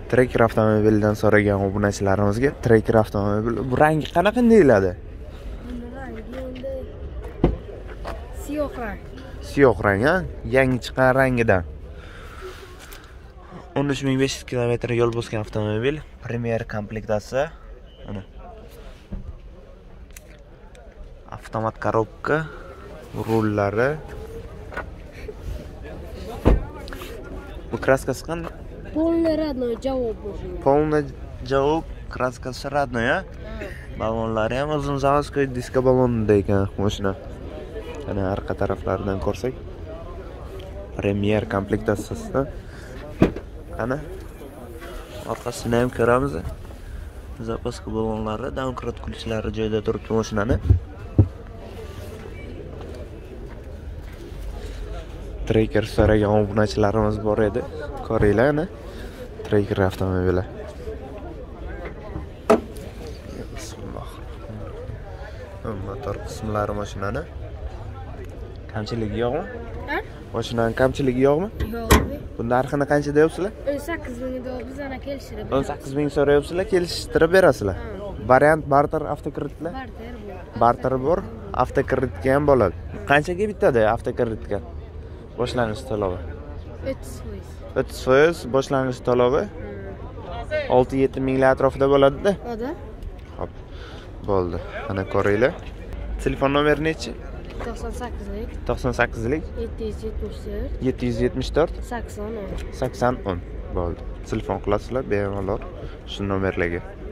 Tracker avtomobilidan so'ragan obunachilarimizga Tracker avtomobili bu rangi qanaqa deyiladi? Buni rangi endi siyoh rang. Siyoh rang, ha? Yangi chiqqan rangidan. 13500 km yo'l bosgan avtomobil, Premier komplektatsiya. Mana. Avtomat korobka, rullari. Bu kraskasi qanday? Полный родной javob bo'lgan. Полный javob, kraskasi родной, ha? Balonlari ham uzun zavodskoy disko balonida ekan mashina. Ana orqa taraflaridan ko'rsak, Premier komplektatsiyasida. Ana orqasini ham ko'ramiz. Zapaska balonlari, domkrat kulichlari joyida turibdi mashinani. Tracker so'ragan obunachilarimiz bor edi. Ko'ringlar ana. Tracker avtomobili. Motor qismlari mashinani. Kamchiligi yo'qmi? Ha? Mashinaning kamchiligi yo'qmi? Yo'q. Bu narxini qancha deyapsizlar? 18.000 da biz ana kelishtirib. 18000 so'rayapsizlar, kelishtirib berasizlar. Variant barter avtokreditlar? Barter bor, avtokreditga ham bo'ladi. Qanchaga bitadi avtokreditga? Boshlanish to'lovi. 30% boshlanish to'lovi. 6-7 minglar atrofida bo'ladi-da. Oda? Xo'p. Bo'ldi. Ana ko'ringlar. Telefon nomeri nechi? 98lik 98lik 774 774 80 80 10. Bo'ldi. Telefon qilasizlar bemalol shu nomerlarga.